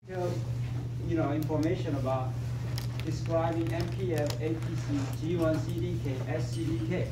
Information about describing MPF, APC, G1CDK, SCDK.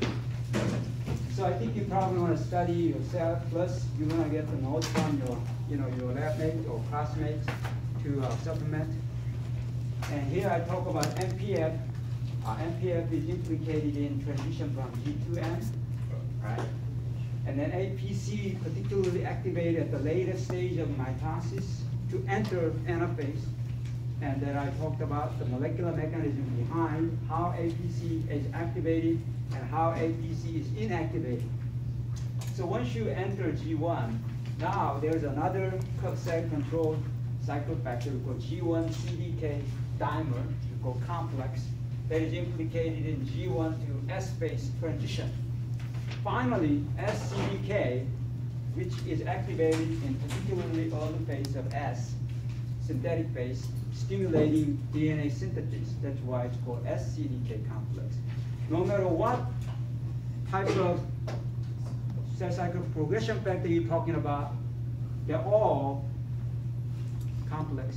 So I think you probably want to study yourself. Plus, you want to get the notes from your lab mates or classmates to supplement. And here I talk about MPF. MPF is implicated in transition from G to N, right? And then APC particularly activated at the later stage of mitosis to enter anaphase. And then I talked about the molecular mechanism behind how APC is activated and how APC is inactivated. So once you enter G1, now there's another cell control cycle factor called G1CDK dimer, we call complex, that is implicated in G1 to S phase transition. Finally, SCDK, which is activated in particularly early phase of S, synthetic phase, stimulating DNA synthesis. That's why it's called SCDK complex. No matter what type of cell cycle progression factor you're talking about, they're all complex,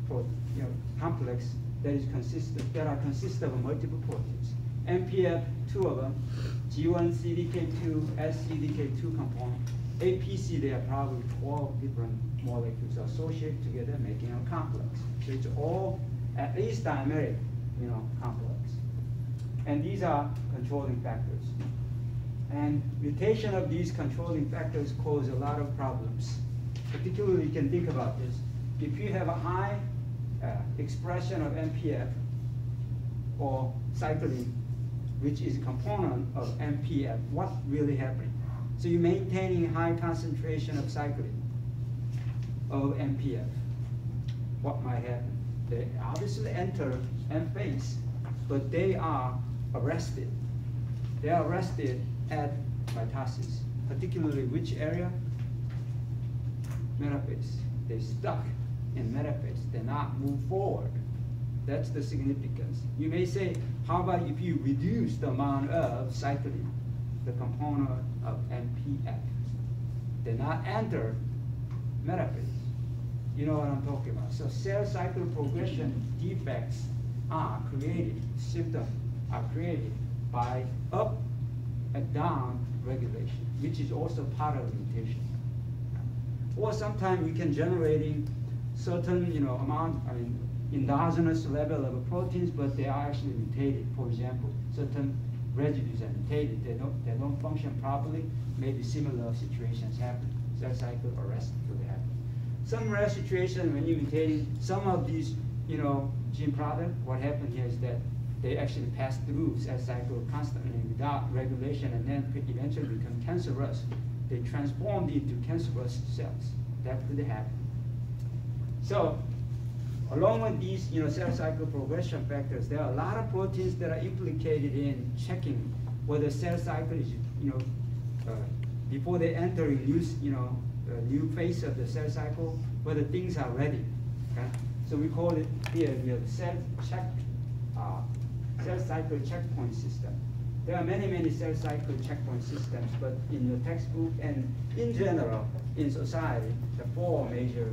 complex that are consist of multiple proteins. MPF, 2 of them, G1CDK2, SCDK2 component. APC, there are probably 12 different molecules associated together, making a complex. So it's all at least dimeric, complex. And these are controlling factors. And mutation of these controlling factors cause a lot of problems. Particularly, you can think about this. If you have a high expression of MPF or cyclin, which is a component of MPF, what really happening? So you're maintaining a high concentration of cyclin of MPF. What might happen? They obviously enter M phase, but they are arrested. They are arrested at mitosis, particularly which area? Metaphase. They're stuck in metaphase. They're not move forward. That's the significance. You may say, how about if you reduce the amount of cyclin, the component of MPF? They not enter metaphase. You know what I'm talking about. So cell cycle progression defects are created, symptoms are created by up and down regulation, which is also part of the mutation. Or sometimes you can generate certain endogenous level of proteins, but they are actually mutated. For example, certain residues are mutated. They don't function properly. Maybe similar situations happen. Cell cycle arrest could happen. Some rare situation when you mutate some of these, gene product, what happened here is that they actually pass through cell cycle constantly without regulation, and then eventually become cancerous. They transform into cancerous cells. That could happen. So, along with these, cell cycle progression factors, there are a lot of proteins that are implicated in checking whether cell cycle is, before they enter a new phase of the cell cycle, whether things are ready. Okay? So we call it here cell cycle checkpoint system. There are many cell cycle checkpoint systems, but in the textbook and in general in society, the 4 major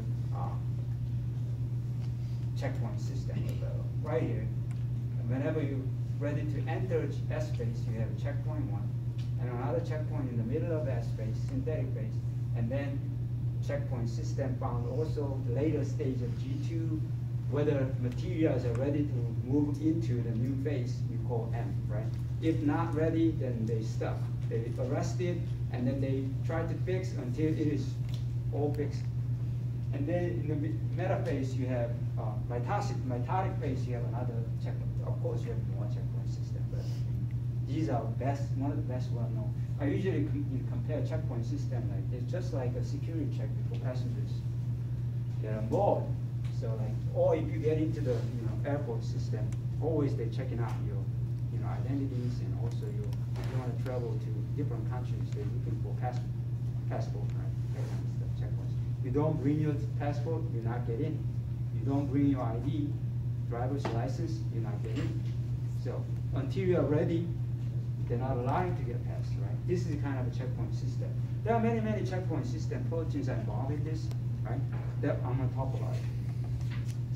checkpoint systems right here. And whenever you're ready to enter S phase, you have a checkpoint 1, and another checkpoint in the middle of S phase, synthetic phase, and then checkpoint system found also later stage of G2, whether materials are ready to move into the new phase, you call M, right? If not ready, then they stuck. They arrested, and then they try to fix until it is all fixed. And then in the metaphase, you have mitotic phase, you have another checkpoint. Of course, you have more checkpoint system, but these are one of the best well-known. I usually compare checkpoint system like this, just like a security check before passengers get on board. So or if you get into the airport system, always they're checking out your identities, and also if you want to travel to different countries, they're looking for passport, right? That kind of stuff, checkpoints. You don't bring your passport, you're not getting. You don't bring your ID, driver's license, you're not getting. So until you're ready, they're not allowing to get past, right? This is kind of a checkpoint system. There are many checkpoint system proteins involved in this, right? That I'm going to talk about it.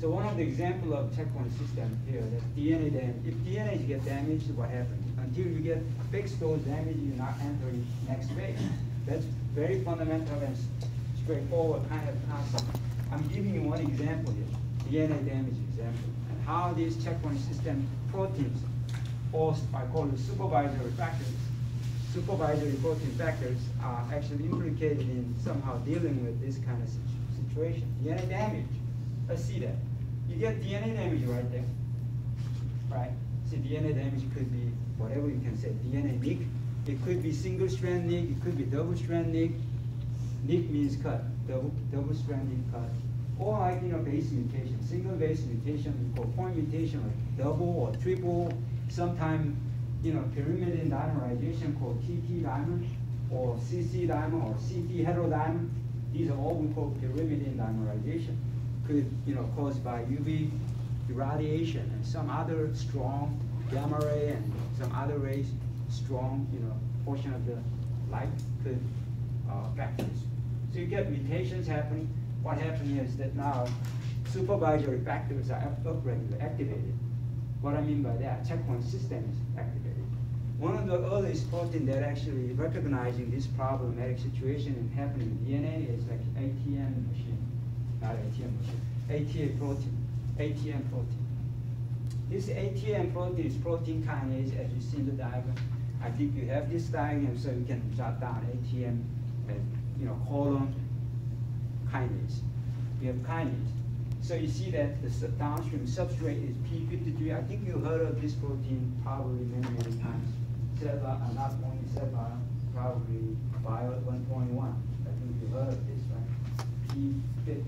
So one of the example of checkpoint system here, that DNA damage. If DNA get damaged, what happens? Until you get fix those damage, you're not entering next phase. That's very fundamental and straightforward kind of concept. I'm giving you one example here, DNA damage example, and how these checkpoint system proteins, or I call it supervisory factors, supervisory protein factors are actually implicated in somehow dealing with this kind of situation. DNA damage, let's see that. You get DNA damage right there, right? See, DNA damage could be whatever you can say, DNA nick. It could be single strand nick, it could be double strand nick. Nick means cut, double strand nick cut. Or like, base mutation, single base mutation, we call point mutation, like double or triple. Sometimes, pyrimidine dimerization called TT dimer, or CC dimer, or CT heterodimer. These are all we call pyrimidine dimerization. Could, caused by UV irradiation and some other strong gamma ray and some other rays, strong, portion of the light could factors. So you get mutations happening. What happened is that now supervisory factors are upregulated, activated. What I mean by that, checkpoint system is activated. One of the earliest protein that actually recognizing this problematic situation and happening in DNA is like ATM machine, not ATM machine, ATA protein, ATM protein. This ATM protein is protein kinase, as you see in the diagram. I think you have this diagram so you can jot down ATM and colon kinase. We have kinase. So you see that the downstream substrate is P53. I think you heard of this protein probably many, many times. Not only Cell, probably Bio 1.1. I think you heard of this, right? P53.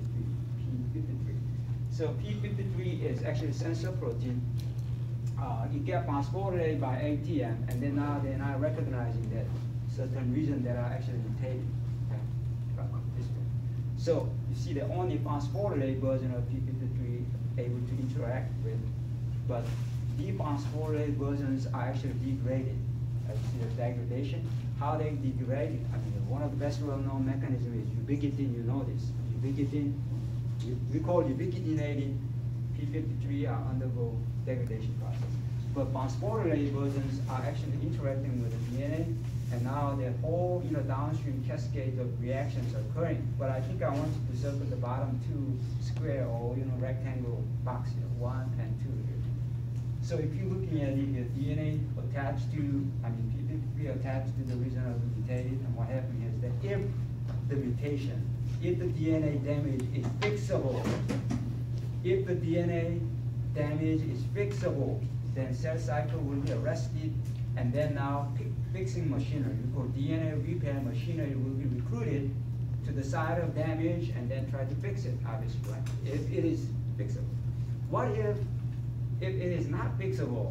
So P53 is actually a sensor protein. It gets phosphorylated by ATM, and then now they're not recognizing that certain regions that are actually mutated. This way. So you see the only phosphorylated version of P53 able to interact with, but dephosphorylated versions are actually degraded. You see the degradation. How they degrade? I mean, one of the best well-known mechanisms is ubiquitin. You know this. Ubiquitin. We call ubiquitinated P53 are undergo degradation process. But phosphorylated versions are actually interacting with the DNA, and now the whole downstream cascade of reactions are occurring. But I think I want to circle the bottom two square or rectangle box here, 1 and 2 here. So if you're looking at it, the DNA attached to, P53 attached to the region of the mutated, and what happened is that if the mutation, if the DNA damage is fixable, if the DNA damage is fixable, then cell cycle will be arrested, and then now fixing machinery, we call DNA repair machinery, will be recruited to the site of damage and then try to fix it, obviously, right? If it is fixable. What if it is not fixable?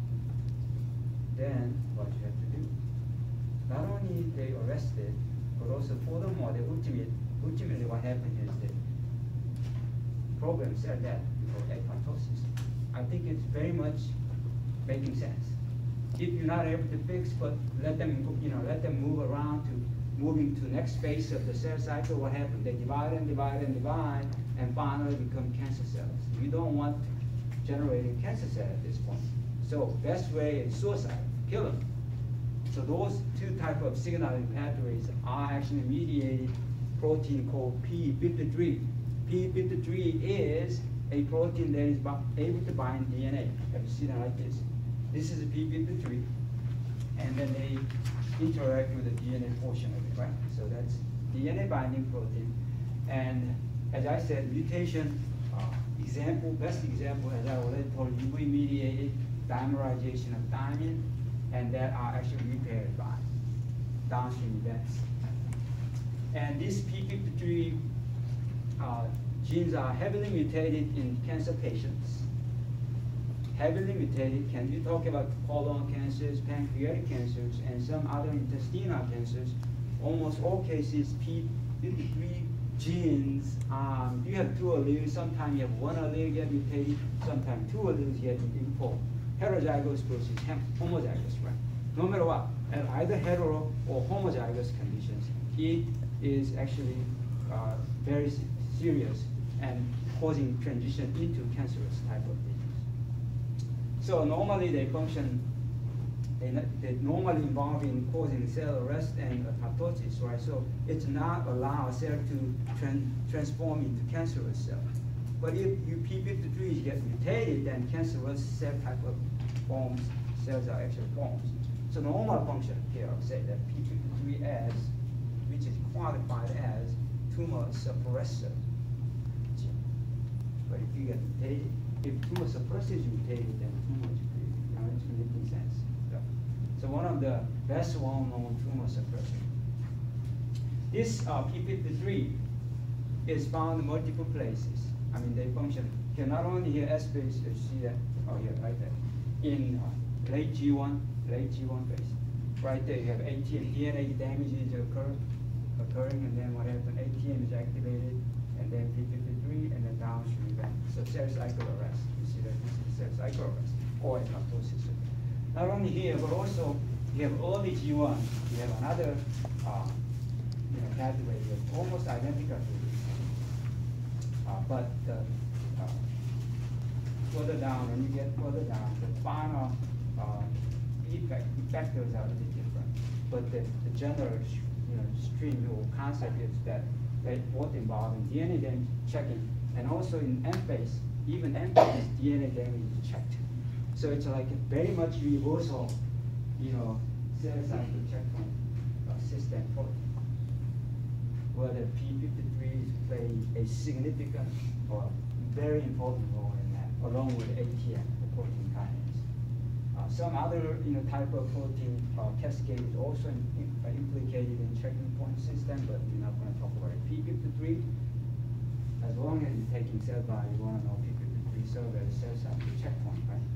Then what you have to do? Not only they arrested, but also furthermore, ultimately what happened is that program cell death, we call apoptosis. I think it's very much making sense. If you're not able to fix, but let them move around to moving to next phase of the cell cycle, what happens? They divide and divide and divide, and finally become cancer cells. You don't want generating cancer cells at this point. So best way is suicide, kill them. So those two type of signaling pathways are actually mediated protein called P53. P53 is a protein that is able to bind DNA. Have you seen it like this? This is a P53, and then they interact with the DNA portion of it, right? So that's DNA binding protein. And as I said, mutation example, best example, as I already told you, UV mediated dimerization of thymine, and that are actually repaired by downstream events. And these P53 genes are heavily mutated in cancer patients. Heavily mutated, can you talk about colon cancers, pancreatic cancers, and some other intestinal cancers? Almost all cases, P53 genes, you have 2 alleles, sometimes you have 1 allele get mutated, sometimes 2 alleles get involved. Heterozygous versus homozygous, right? No matter what, either hetero or homozygous conditions, it is actually very serious. And causing transition into cancerous type of disease. So normally they function, they normally involve in causing cell arrest and apoptosis, right? So it's not allow a cell to transform into cancerous cell. But if p53 get mutated, then cancerous cell type of forms, cells are actually formed. So normal function here, say that p53 as, which is quantified as tumor suppressor. But if you get mutated, if tumor suppressor is mutated, then tumor is created. Now it's making sense. So one of the best well-known tumor suppressor. This p53 is found in multiple places. I mean, they function here not only here S phase, you see that, oh here, right there, in late G1 phase. Right there, you have ATM, DNA damage is occurring, and then what happens? ATM is activated, and then p53, and then downstream event. So cell cycle arrest. You see that this is cell cycle arrest or apoptosis. Not only here, but also you have early G1. You have another pathway that's almost identical to this. But further down, when you get further down, the final effectors are a little different. But the general stream or concept is that they both involve in DNA damage checking, and also in M phase, even M phase DNA damage is checked. So it's like a very much universal, cell cycle checkpoint system for where the p53 is playing a significant or very important role in that, along with ATM, the protein kinase. Some other type of protein cascade is also implicated in checking point system, but we're not going to talk about it. p53, as long as you're taking cell body, you want to know p53 serves as a cell cycle checkpoint, right?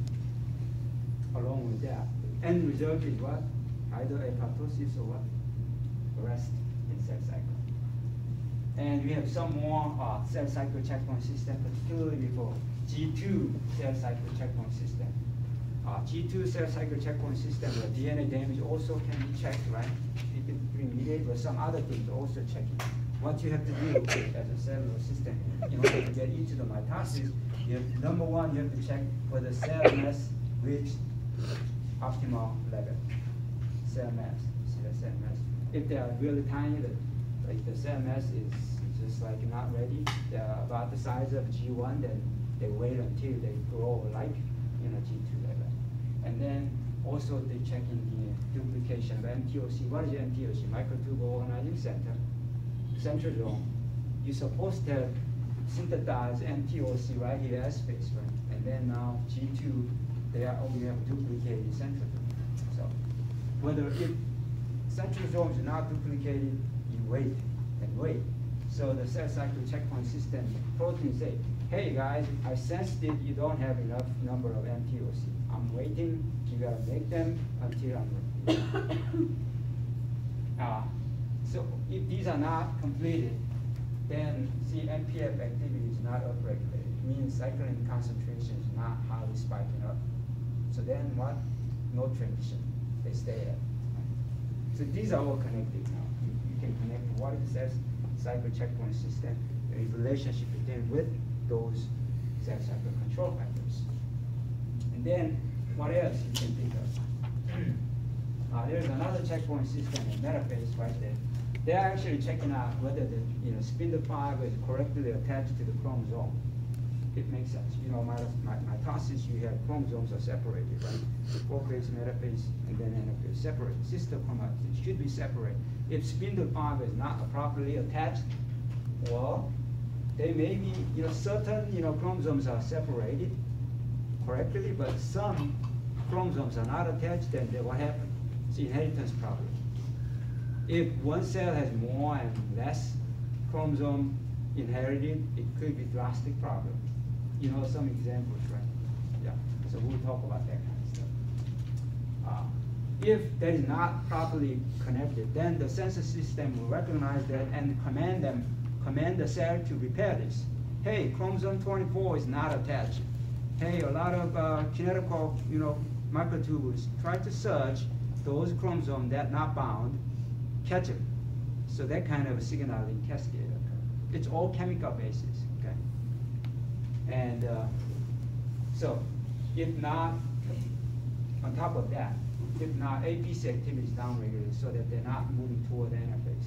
Along with that, end result is what? Either apoptosis or what? Arrest in cell cycle. And we have some more cell cycle checkpoint system, particularly for G2 cell cycle checkpoint system. G2 cell cycle checkpoint system, where DNA damage also can be checked, right? p53 mediated, but some other things also checking. What you have to do as a cellular system in order to get into the mitosis, number one, you have to check whether cell mass reached optimal level. Cell mass, see the cell mass. If they are really tiny, like the cell mass is just like not ready, they are about the size of G1, then they wait until they grow like G2 level. And then also they check in the duplication of MTOC. What is MTOC? Microtubule organizing center, centrosome. You're supposed to synthesize MTOC right here as space, right? And then now G2, they are only have duplicated centrosome. So whether if centrosomes are not duplicated, you wait and wait. So the cell cycle checkpoint system protein say, hey guys, I sensed it, you don't have enough number of MTOC. I'm waiting, you gotta make them until I'm ready. So if these are not completed, then see MPF activity is not upregulated. It means cyclin concentration is not highly spiking up. So then what? No transition, they stay at. So these are all connected now. You can connect what it says, cycle checkpoint system, the relationship between with those cell cycle control factors. And then what else you can think of? There's another checkpoint system in metaphase right there. They're actually checking out whether the spindle fiber is correctly attached to the chromosome. It makes sense. Mitosis, you have chromosomes are separated, right? Prophase, metaphase, and then anaphase separate. Sister chromatins should be separate. If spindle fiber is not properly attached, well, they may be, certain, chromosomes are separated correctly, but some chromosomes are not attached, then what happens? It's inheritance problem. If one cell has more and less chromosome inherited, it could be drastic problem. Some examples, right? Yeah, so we'll talk about that kind of stuff. If that is not properly connected, then the sensor system will recognize that and command the cell to repair this. Hey, chromosome 24 is not attached. Hey, a lot of kinetical, microtubules, try to search those chromosomes that not bound, catch them. So that kind of a signaling cascade occurs. It's all chemical basis, okay? And so, if not, on top of that, if not, APC activity is downregulated so that they're not moving toward the interface.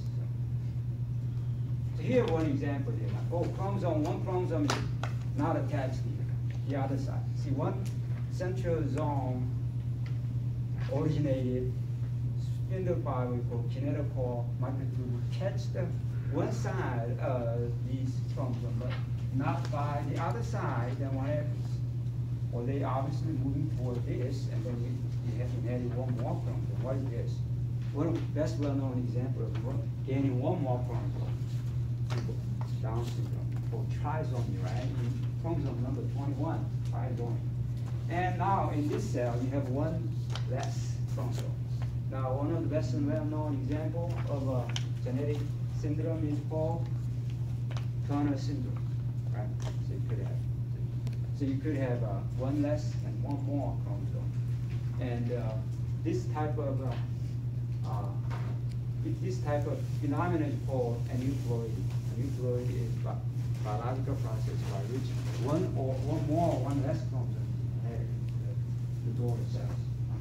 So here, one example here. Oh, chromosome, one chromosome is not attached here, the other side. See, one centrosome originated spindle fiber called kinetochore microtubule catch the one side of these chromosomes, but not by the other side. Then what happens? Well, they obviously moving toward this, and then we have inherited one more chromosome. What is this? One of the best well-known example of gaining one more chromosome. Down syndrome for trisomy, right? Chromosome number 21, trisomy. And now in this cell, you have one less chromosome. Now, one of the best and well-known example of a genetic syndrome is called Turner syndrome, right? So you could have one less and one more chromosome. And this type of phenomenon is called aneuploidy. Aneuploidy is a biological process by which one more or one less chromosome inherit the daughter cells.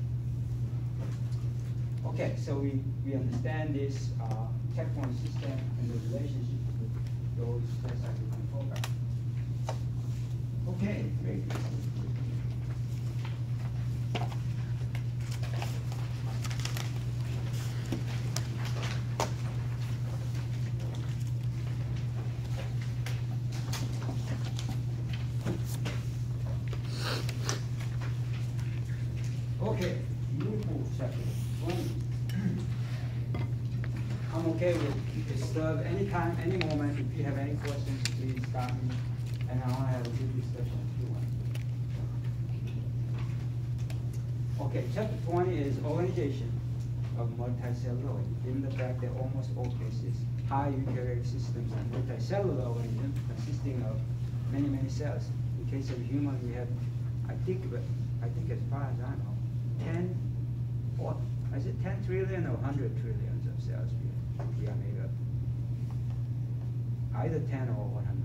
Okay, so we understand this checkpoint system and the relationship with those cell cycle control. Okay, great. Okay, beautiful chapter 20. I'm okay with disturb anytime, any moment. If you have any questions, please stop me. And I want to have a good discussion if you want. Okay, chapter 20 is organization of multicellular, given the fact that almost all cases, high eukaryotic systems are multicellular organisms consisting of many, many cells. In case of human, we have, I think as far as I know, 10, or is it 10 trillion or 100 trillions of cells we are made of? Either 10 or 100.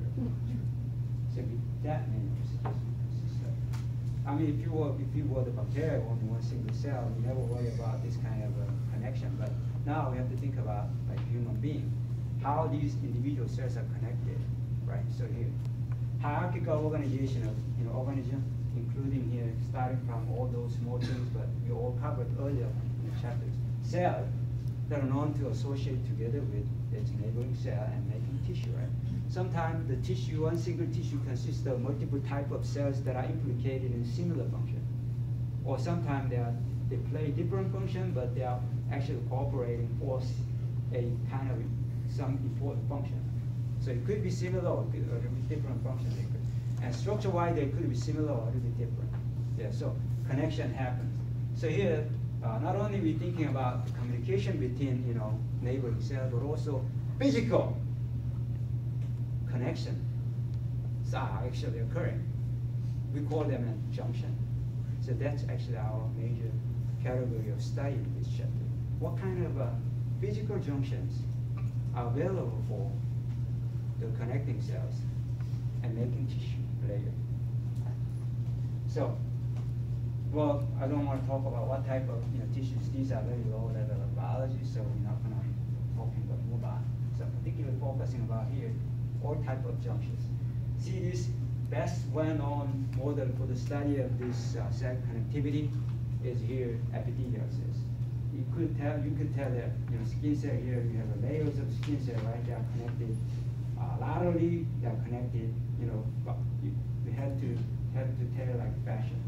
So that many systems. I mean, if you were the bacteria, only one single cell, you never worry about this kind of connection. But now we have to think about like human being, how these individual cells are connected, right? So here, hierarchical organization of organism, including here, starting from all those small things, but we all covered earlier in the chapters. Cells that are known to associate together with its neighboring cell and making tissue, right? Sometimes the tissue, one single tissue consists of multiple types of cells that are implicated in similar function. Or sometimes they play different function, but they are actually cooperating for a kind of some important function. So it could be similar or it could be different function. And structure-wise, they could be similar or a little bit different. Yeah, so connection happens. So here, not only we thinking about the communication between neighboring cells, but also physical connections are actually occurring. We call them a junction. So that's actually our major category of study in this chapter. What kind of physical junctions are available for the connecting cells and making tissue later? So, well, I don't want to talk about what type of tissues. These are very low level of biology, so we're not going to be talking about more about. So particularly focusing about here, all type of junctions. See this best well-known model for the study of this cell connectivity is here epithelial cells. You could tell that skin cell here, you have layers of skin cell, right? They are connected laterally. They are connected. But we have to tell like fashion.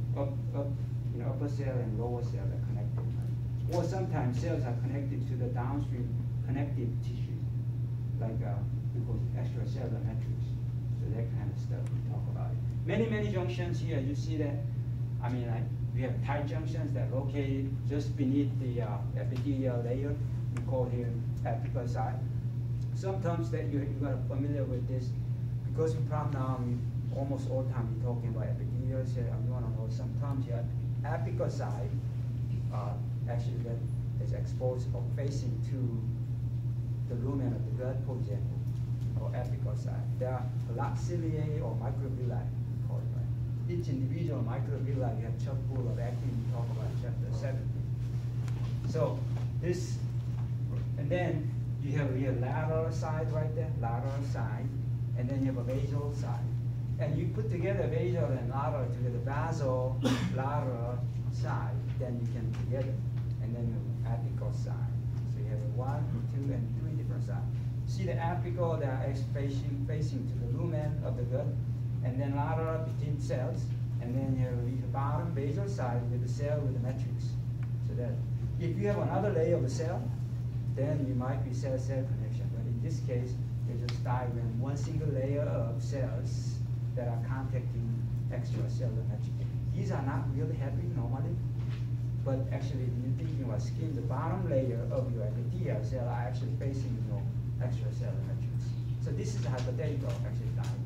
Upper cell and lower cell are connected. Right? Or sometimes cells are connected to the downstream connective tissue, like because extracellular matrix. So that kind of stuff we talk about it. Many junctions here. You see that. I mean, we have tight junctions that are located just beneath the epithelial layer. We call here apical site. Sometimes that you got familiar with this because we probably now almost all the time we're talking about epithelial cell. You want to know sometimes you have apical side actually that is exposed or facing to the lumen of the gut, for example. or apical side. There are a lot ciliae or microvilli, call it, right? Each individual microvilli, you have chock full of actin, we talk about chapter 7. So this, and then you have your lateral side right there, lateral side, and then you have a basal side. And you put together basal and lateral together, basal, lateral side, then you can together. And then you have apical side. So you have 1, 2, and 3 different sides. See the apical that are facing to the lumen of the gut, and then lateral between cells, and then you have the bottom basal side with the cell with the matrix. So that if you have another layer of the cell, then you might be cell-cell connection. But in this case, you just diagram one single layer of cells that are contacting extracellular matrix. These are not really happening normally, but actually, if you're thinking about skin, the bottom layer of your epithelial cell are actually facing your extracellular matrix. So this is a hypothetical actually diagram.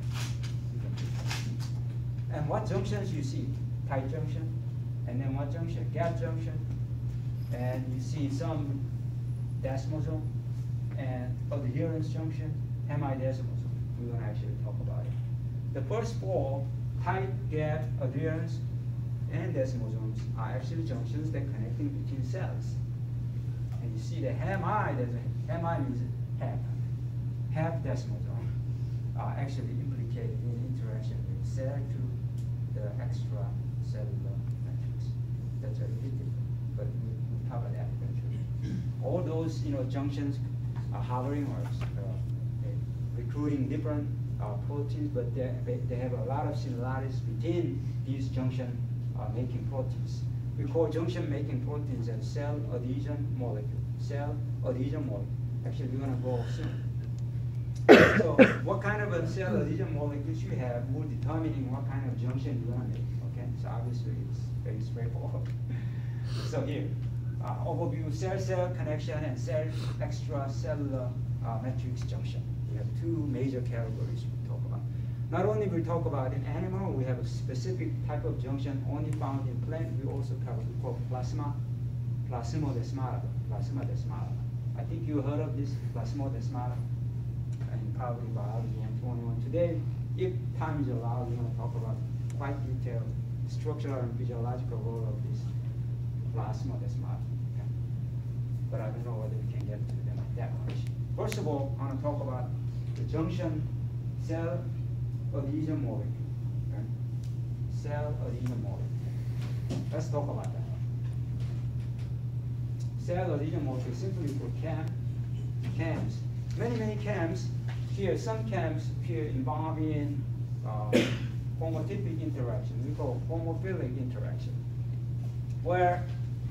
And what junctions you see? Tight junction, and then what junction? Gap junction, and you see some desmosome and adherence junction, hemidesmosome. We're going to actually talk about it. The first 4, tight, gap, adherence, and desmosomes are actually junctions that are connecting between cells. And you see the hemi means half desmosome are actually implicated in interaction with cell to the extracellular matrix. That's a little different, but we'll cover that eventually. All those junctions are hovering or recruiting different proteins, but they have a lot of similarities between these junction making proteins. We call junction making proteins as cell adhesion molecule. Cell adhesion molecule. Actually, we're going to go soon. So what kind of a cell adhesion molecules you have will determining what kind of junction you're going to make. Okay, so obviously it's very straightforward. So here, overview cell-cell connection and cell extracellular matrix junction. We have 2 major categories we talk about. Not only we talk about in animal, we have a specific type of junction only found in plant. We also cover we call plasmodesmata. I think you heard of this plasmodesmata and probably biology 121 today. If time is allowed, we're going to talk about quite detailed structural and physiological role of this plasmodesmata. Okay? But I don't know whether we can get to them that much. First of all, I want to talk about the junction cell adhesion molecule. Okay? Cell adhesion molecule. Let's talk about that. Cell adhesion molecule simply for CAMs. Many CAMs here. Some CAMs here involving homotypic interaction. We call homophilic interaction, where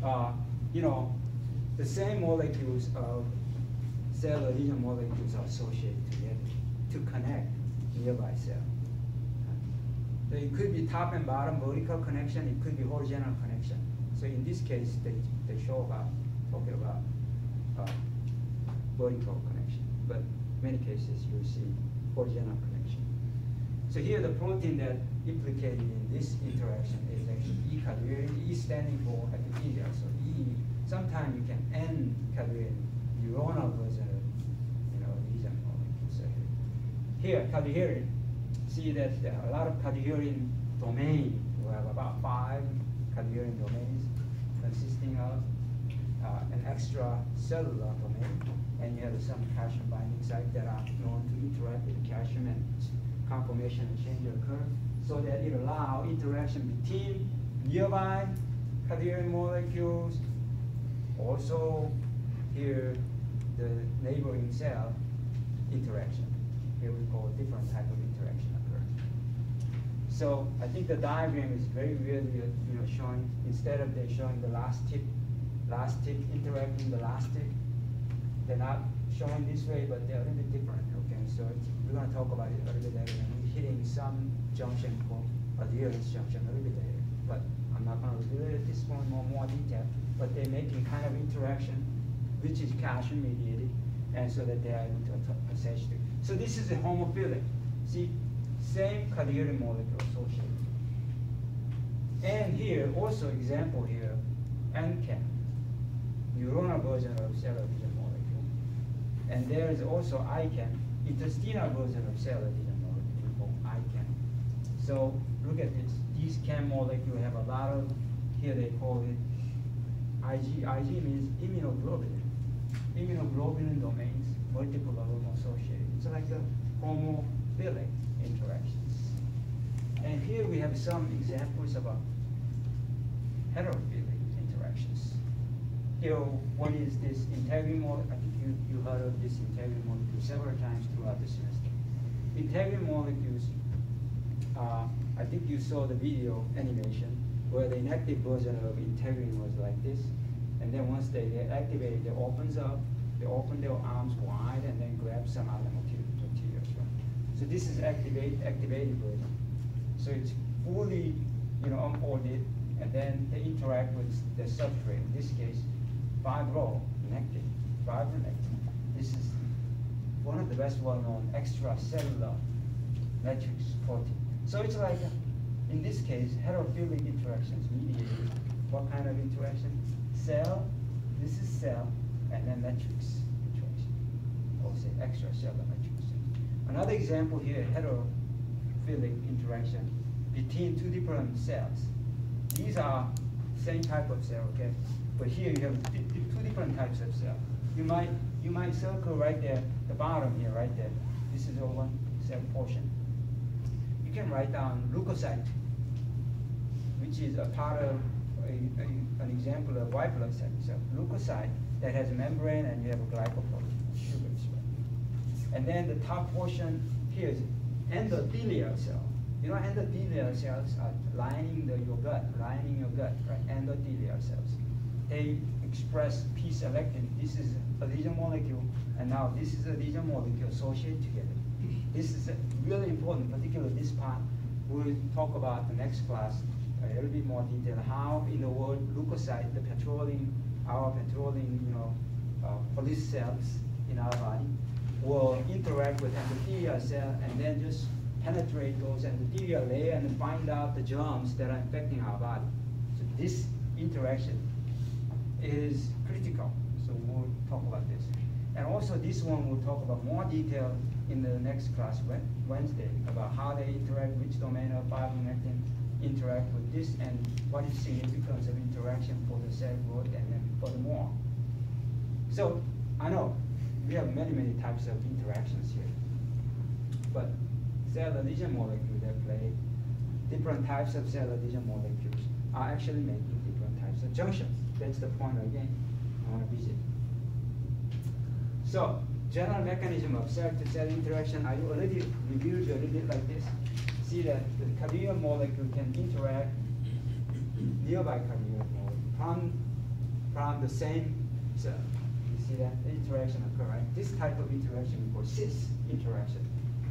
the same molecules of cell adhesion molecules are associated together to connect nearby cell. So it could be top and bottom vertical connection, it could be horizontal connection. So in this case, they show about talking about vertical connection, but many cases you'll see horizontal connection. So here the protein that implicated in this interaction is actually E cadherin, E standing for epithelial. So E, sometimes you can N cadherin, neuronal version of adhesion molecules. So here cadherin, see that there are a lot of cadherin domain. We have about 5 cadherin domains consisting of an extracellular domain, and you have some calcium binding sites that are known to interact with the calcium and conformation and change occur, so that it allows interaction between nearby cadherin molecules. Also, here the neighboring cell interaction. Here we call different type of interaction occur. So I think the diagram is very weirdly, showing, instead of they showing the last tip interacting the last tip, they're not showing this way, but they're a little bit different. Okay, so we're going to talk about it a little bit later, and we're hitting some junction called adherence junction a little bit later. But I'm not going to reveal it at this point more detail. But they're making kind of interaction, which is calcium mediated, and so that they are able to attach to. So this is a homophilic. See, same cadherin molecule associated. And here also example here, NCAM, neuronal version of cell adhesion molecule. And there is also ICAM, intestinal version of cell adhesion molecule called ICAM. So look at this. These CAM molecules have a lot of, here they call it IG. IG means immunoglobulin. Immunoglobulin domains, multiple of them associated. It's like a homophilic interactions. And here we have some examples of heterophilic interactions. Here, one is this integrin molecule. I think you heard of this integrin molecule several times throughout the semester. Integrin molecules, I think you saw the video animation where the inactive version of integrin was like this. And then once they get activated, they opens up, they open their arms wide and then grab some other materials. So this is activated version. So it's fully, unfolded, and then they interact with the substrate. In this case, fibronectin. This is one of the best well-known extracellular matrix protein. So it's like, in this case, heterophilic interactions mediated. What kind of interaction? Cell, this is cell, and then matrix interaction. Or say extracellular matrix. Another example here, heterophilic interaction between two different cells. These are same type of cell, okay? But here you have two different types of cell. You might circle right there, the bottom here, right there. This is a one cell portion. You can write down leukocyte, which is a part of an example of white blood cell. So leukocyte that has a membrane and you have a glycoprotein, sugars, right? And then the top portion here is endothelial cell. Endothelial cells are lining your gut, right? Endothelial cells. They express p-selectin. This is adhesion molecule, and now this is adhesion molecule associated together. This is really important, particularly this part. We'll talk about the next class a little bit more detail, how in the word leukocyte, our patrolling, police cells in our body will interact with endothelial cell and then just penetrate those endothelial layer and find out the germs that are infecting our body. So this interaction is critical. So we'll talk about this. And also this one we'll talk about more detail in the next class, Wednesday, about how they interact, which domain of fibronectin interact with this, and what is significance of interaction for the cell growth and then furthermore. So I know we have many types of interactions here, but cell adhesion molecules that play different types of cell adhesion molecules are actually making different types of junctions. That's the point again I want to visit. So general mechanism of cell-to-cell interaction, I already reviewed a little bit like this. See that the carrier molecule can interact nearby carrier molecule from the same cell. You see that the interaction occur, right? This type of interaction we call cis interaction.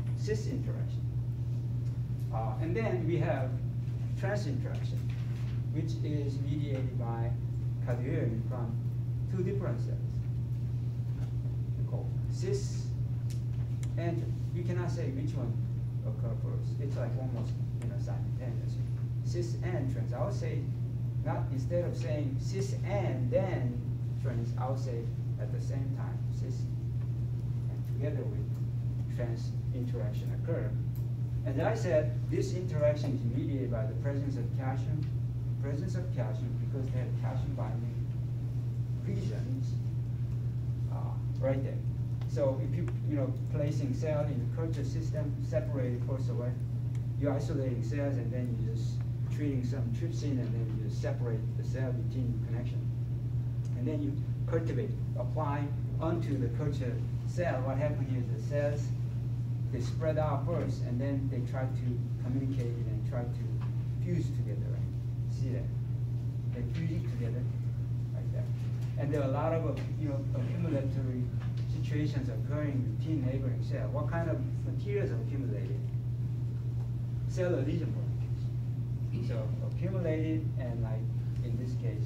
And then we have trans interaction, which is mediated by cadherin from two different cells. We call cis and you cannot say which one occur first. It's like almost simultaneously. Cis and trans. I would say not, instead of saying cis and then trans, I would say at the same time cis and together with trans interaction occur. And I said this interaction is mediated by the presence of calcium. Because they have calcium binding regions right there. So if you placing cell in the culture system, separated first away, you're isolating cells and then you're just treating some trypsin and then you just separate the cell between connection. And then you cultivate, apply onto the culture cell. What happens is the cells, they spread out first and then they try to communicate and try to fuse together, right? See that? They fuse together like that. And there are a lot of accumulatory situations occurring between neighboring cells. What kind of materials are accumulated? Cell adhesion molecules. So accumulated and like in this case,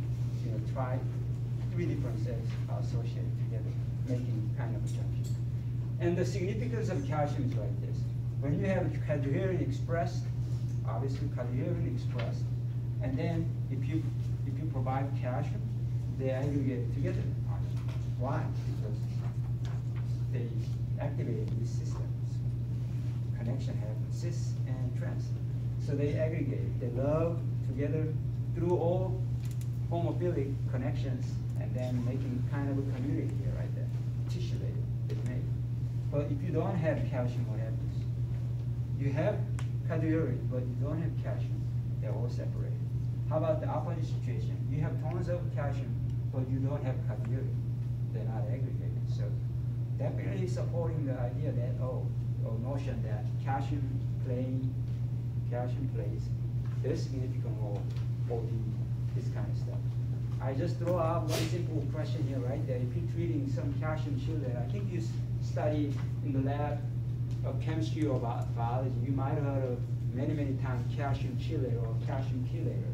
three different cells are associated together, making kind of a junction. And the significance of calcium is like this. When you have cadherin expressed, obviously cadherin expressed, and then if you provide calcium, they aggregate together. Why? Because they activated these systems. Connection happens, cis and trans. So they aggregate, they love together through all homophilic connections and then making kind of a community here, right there, tissue layer they make. But if you don't have calcium, what happens? You have cadmium, but you don't have calcium. They're all separated. How about the opposite situation? You have tons of calcium, but you don't have cadmium. They're not aggregated. So definitely supporting the idea that, or notion that calcium plays a significant role for this kind of stuff. I just throw out one simple question here, right there. If you're treating some calcium chelator, I think you study in the lab of chemistry or biology, you might have heard of many times calcium chelator or calcium chelator.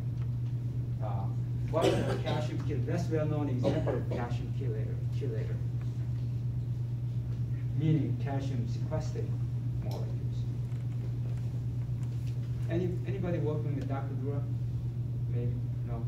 What is a calcium chelator? That's well-known example of calcium chelator, meaning calcium sequestered molecules. Anybody working with Dr. Dura? Maybe? No?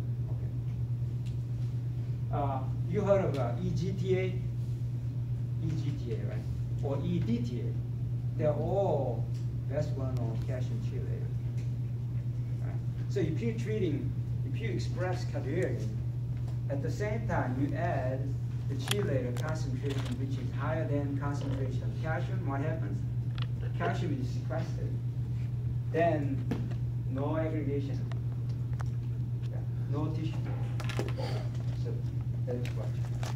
Okay. You heard of EGTA? EGTA, right? Or EDTA. They're all best well-known calcium chelator. Right? So if you express cadmium, at the same time you add the chelator concentration, which is higher than concentration of calcium, what happens? Calcium is sequestered. Then no aggregation, no tissue. So that is what.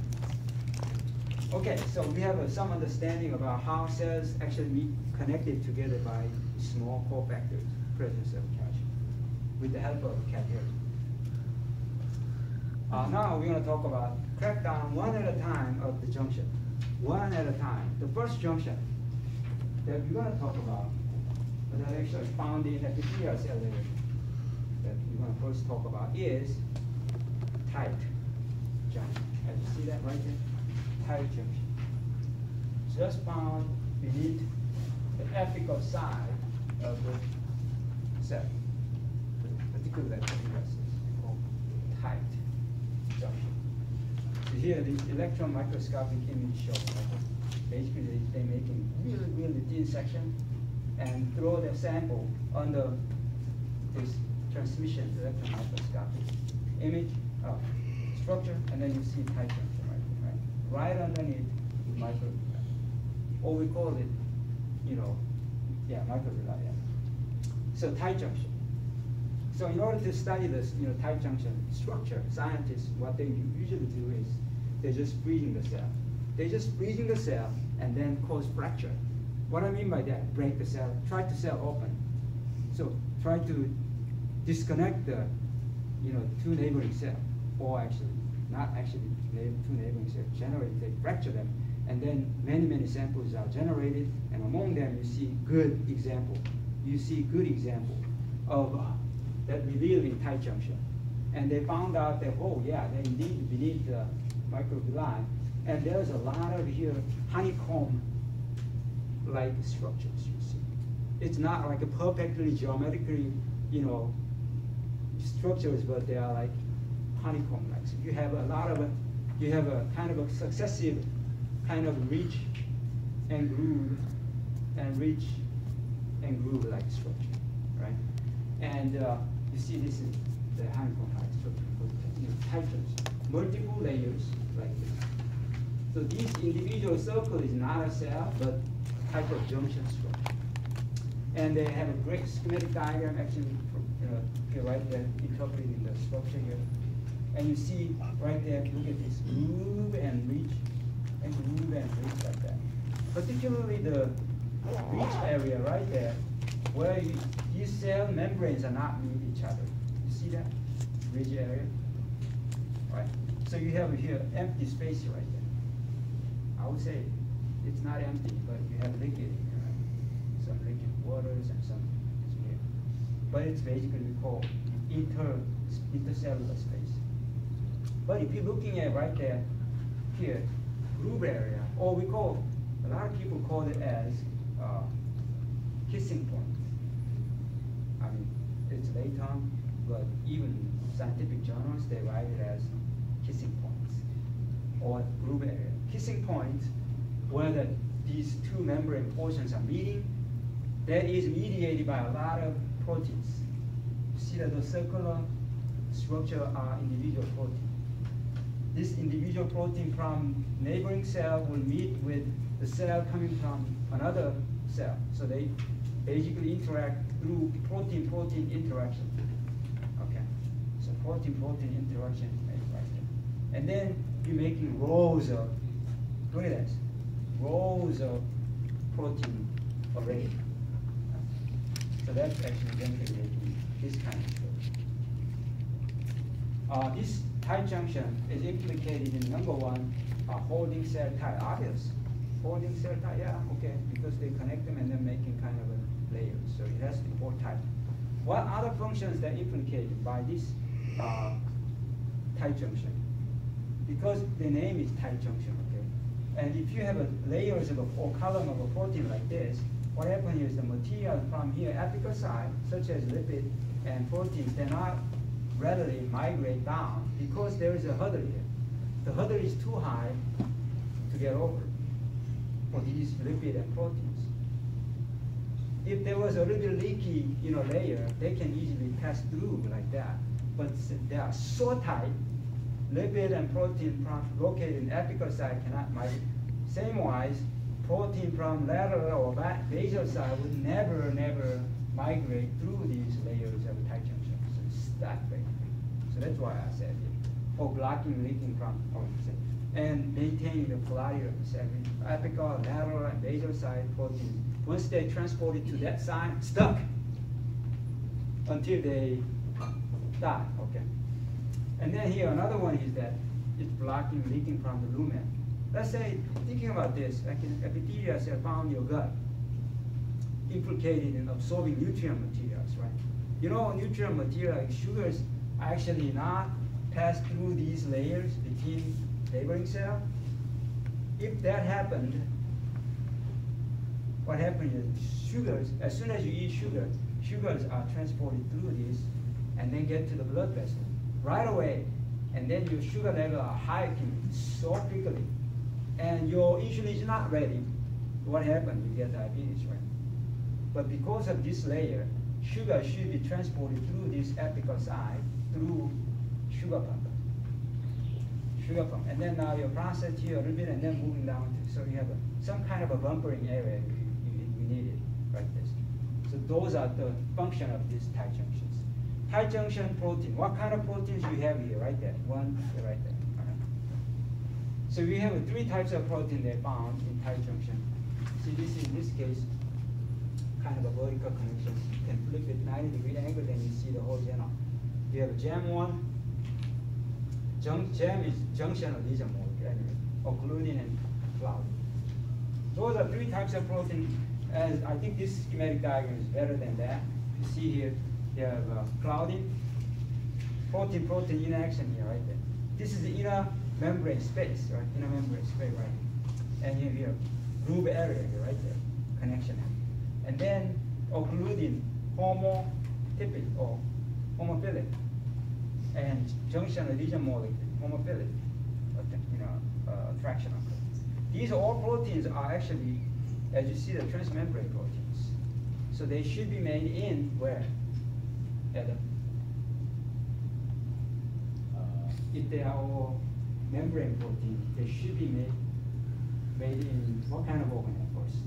Okay, so we have some understanding about how cells actually meet connected together by small cofactors, presence of calcium, with the help of cadmium. Now we're going to talk about crack down one at a time of the junction, one at a time. The first junction that we're going to talk about, that actually found in epithelial cell layer, that we're going to first talk about is tight junction. Can you see that right there? Tight junction. Just found beneath the apical side of the cell, particularly epithelial cells, called tight junction. So here, the electron microscopic image shows basically they're making really thin section and throw the sample under this transmission electron microscopic image structure, and then you see tight junction right underneath microvilli, or we call it, microvilli. Yeah. So tight junction. So in order to study this, tight junction structure, scientists, what they usually do is they're just freezing the cell. They're just freezing the cell and then cause fracture. What I mean by that, break the cell, try to cell open. So try to disconnect the, two neighboring cells, or actually, not actually two neighboring cells, generate, they fracture them, and then many samples are generated, and among them you see good example. You see good example of that revealing tight junction. And they found out that, oh yeah, they indeed beneath the microvilli, and there's a lot of here honeycomb-like structures, you see. It's not like a perfectly geometrically, structures, but they are like honeycomb-like. So you have a kind of a successive kind of ridge and groove and ridge and groove-like structure, right? And you see this is the honeycomb-like structure, tight junction, multiple layers like this. So this individual circle is not a cell, but type of junction structure. And they have a great schematic diagram actually, here right there, interpreting the structure here. And you see right there, look at this groove and ridge, and groove and ridge like that. Particularly the ridge area right there, where these cell membranes are not meet each other. You see that ridge area? Right. So you have here empty space right there. I would say it's not empty, but you have liquid here, right? Some liquid waters and some is here. But it's basically called intercellular space. But if you're looking at right there, here, groove area, or a lot of people call it as kissing point. I mean, it's late on, but even scientific journals, they write it as kissing points, or groove area. Kissing points where the these two membrane portions are meeting, that is mediated by a lot of proteins. You see that the circular structure are individual proteins. This individual protein from neighboring cell will meet with the cell coming from another cell. So they basically interact through protein-protein interaction. Okay, so protein-protein interaction is made right there. And then you're making rows of, look at this, rows of protein array. So that's actually eventually making this kind of structure. This tight junction is implicated in number one, holding cell tie. Obvious. Holding cell tie, yeah, okay, because they connect them and then making kind of a layer. So it has to be hold tight. What other functions that are implicated by this tight junction? Because the name is tight junction, okay? And if you have layers of or column of a protein like this, what happens is the material from here, apical side, such as lipid and proteins, they're not readily migrate down because there is a hurdle here. The hurdle is too high to get over for these lipid and proteins. If there was a little leaky, layer, they can easily pass through like that. But they are so tight, lipid and protein located in apical side cannot migrate. Same wise, protein from lateral or basal side would never migrate through these layers of tight junction. So it's stuck basically. So that's why I said it. For blocking leaking from, and maintaining the polarity of the cell. Apical, lateral, and basal side proteins. Once they transport it to that side, stuck until they die. Okay. And then here another one is that it's blocking leaking from the lumen. Let's say, thinking about this, like an epithelial cell found in your gut, implicated in absorbing nutrient materials, right? Nutrient material like sugars actually not pass through these layers between neighboring cell. If that happened, what happens is sugars, as soon as you eat sugar, sugars are transported through this and then get to the blood vessel right away. And then your sugar level are hiking so quickly. And your insulin is not ready. What happens? You get diabetes, right? But because of this layer, sugar should be transported through this apical side through sugar pump. And then now you process here a little bit and then moving down. So you have some kind of a bumpering area we need it like this. So those are the function of these tight junctions. Tight junction protein. What kind of proteins you have here? Right there. One right there. So we have three types of protein they found in tight junction. See, this is in this case kind of a vertical connection. You can flip it 90-degree angle, then you see the whole genome. We have JAM1. JAM is junction adhesion molecule, occludin and cloudin. Those are three types of protein. As I think this schematic diagram is better than that. You see here, you have cloudin, protein-protein interaction here, right there. This is the inner membrane space, right? Inner membrane space, right? And here, groove area here, right there, connection. And then occludin, homotypic or homophilic, and junction adhesion molecule, homophilic, attraction. These all proteins are actually, as you see, the transmembrane proteins. So they should be made in where? If they are all membrane protein, they should be made in what kind of organ, of course?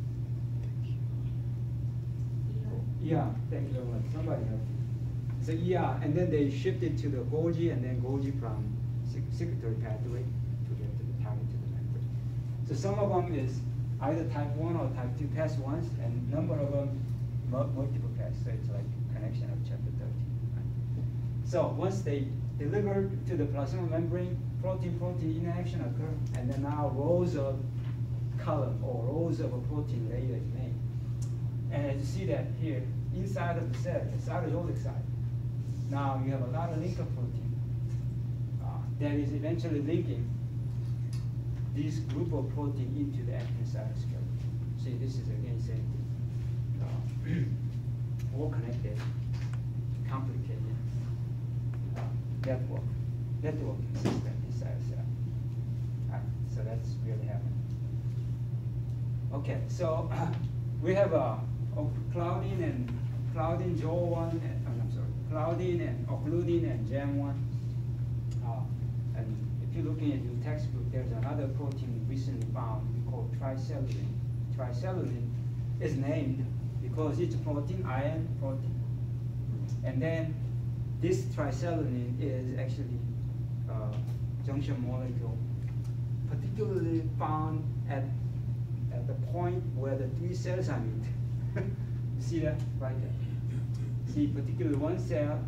Yeah, thank you very much. Somebody help me. So and then they shift it to the Golgi, and then Golgi from secretory pathway to get to the target to the membrane. So some of them is either type 1 or type 2 pass once, and number of them multiple pass. So it's like connection of chapter 13. Right? So once they deliver to the plasma membrane, protein-protein interaction occur, and then now rows of column or rows of a protein layer is made. And as you see that here, inside of the cell, the cytosolic side, now you have a lot of linker protein that is eventually linking this group of protein into the actin cytoskeleton. See, this is again same thing. All connected, complicated networking system inside a cell. So that's really happening. Okay, so we have Claudine and Joe1, and I'm sorry, Claudine and occludin and Jam1. And if you're looking at your textbook, there's another protein recently found called tricellulin. Tricellulin is named because it's a protein, iron protein. And then this tricellulin is actually junction molecule, particularly found at the point where the three cells are meet. You see that right there? See, particularly one cell,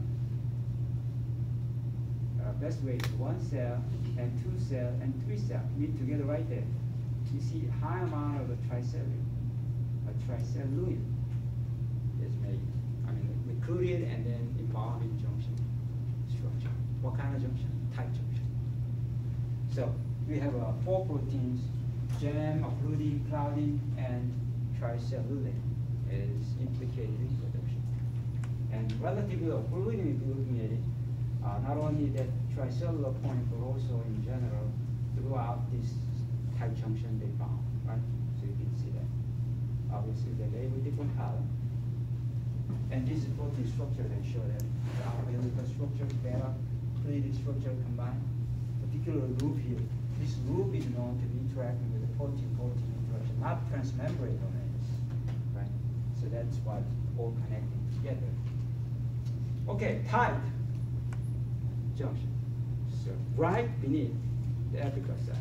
best way is one cell and two cell and three cell meet together right there. You see high amount of the tricellulin. A tricellulin is made. I mean, recruited and then involved in junction structure. What kind of junction? Tight junction. So we have 4 proteins: Jam, occludin, Claudin, and tricellulin is implicated in production. And relatively occludin, if you're looking at it, not only that tricellular point, but also in general throughout this tight junction they found, right? So you can see that. Obviously, they're labeled different color. And this is protein structure that show that the umbilical structure, beta pleated structure combined. Particular loop here. This loop is known to be interacting with the protein-protein interaction, not transmembrane domains, right? So that's what all connecting together. Okay, tight junction. So right beneath the apical site.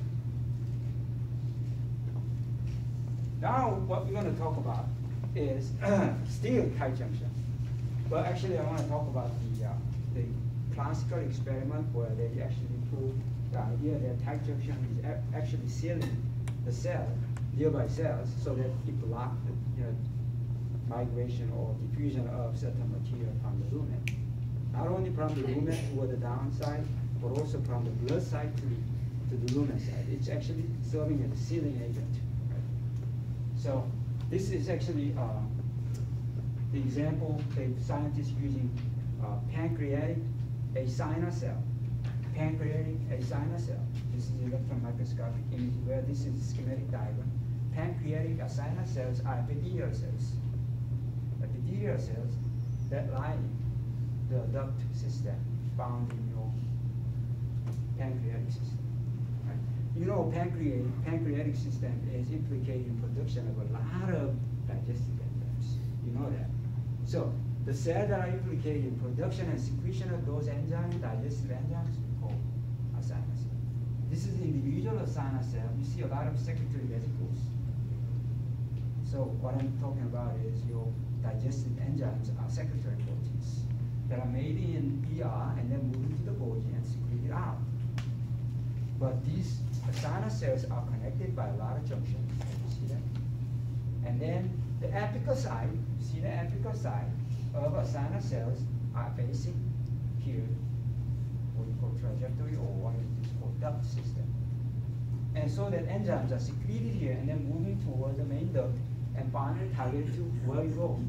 Now what we're going to talk about is still tight junction. But actually I want to talk about the classical experiment where they actually proved the idea that tight junction is actually sealing the cell, nearby cells, so that it blocks the migration or diffusion of certain material from the lumen. Not only from the lumen toward the downside, but also from the blood side to the lumen side. It's actually serving as a sealing agent. Right? So this is actually the example the scientists using pancreatic acinar cell. Pancreatic acinar cell. This is electron microscopic image where this is a schematic diagram. Pancreatic acinar cells are epithelial cells. Epithelial cells that line the duct system found in your pancreatic system. Right? You know, pancreatic system is implicated in production of a lot of digestive enzymes. You know that. So the cells that are implicated in production and secretion of those enzymes, digestive enzymes, we call acinar cell. This is individual acinar cell. You see a lot of secretory vesicles. So what I'm talking about is your digestive enzymes are secretory proteins that are made in ER and then moved into the Golgi and secreted out. But these acinar cells are connected by a lot of junctions. You see that? And then the apical side, you see the apical side of acinar cells are facing here, what we call trajectory, or what is called duct system. And so that enzymes are secreted here and then moving toward the main duct and finally targeted to where you go?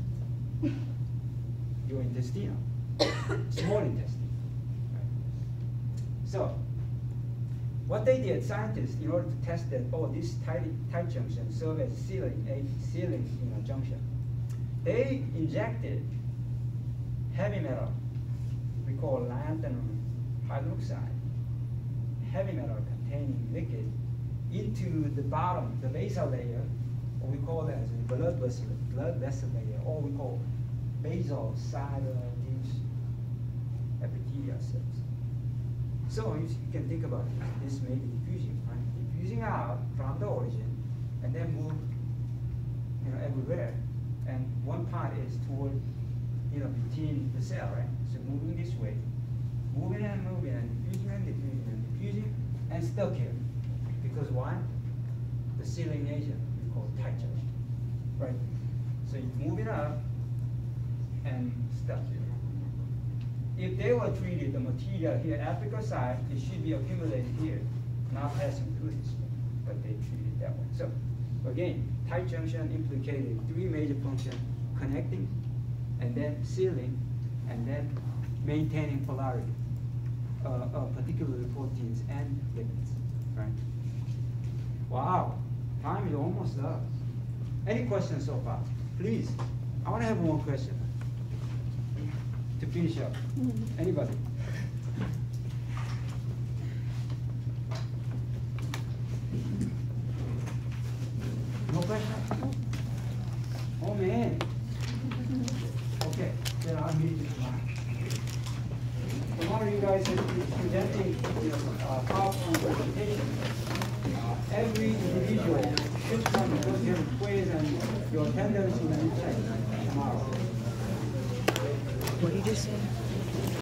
Your intestine, small intestine. Right? So, what they did, scientists, in order to test that, this tight junction serve as sealing junction, they injected heavy metal, we call lanthanum hydroxide, heavy metal containing liquid, into the bottom, the basal layer, or we call that as a blood vessel layer, or we call basal side of these epithelial cells. So you can think about it. This may be diffusing, right? Diffusing out from the origin and then move everywhere. And one part is toward, between the cell, right? So moving this way, moving and moving and diffusing and diffusing and diffusing and stuck here. Because why? The sealing agent we call tight junction, right? So you move it up and stuck here. If they were treated, the material here, apical side, it should be accumulated here, not passing through this way, but they treat it that way. So again, tight junction implicated 3 major functions: connecting, and then sealing, and then maintaining polarity of particular proteins and lipids, right? Wow, time is almost up. Any questions so far? Please. I want to have one question to finish up. Anybody? No question? Oh man. Okay, then I'll meet you tomorrow. Tomorrow you guys will be presenting PowerPoint presentation. Every individual should come because you have a quiz and your attendance will be checked tomorrow. What did you say?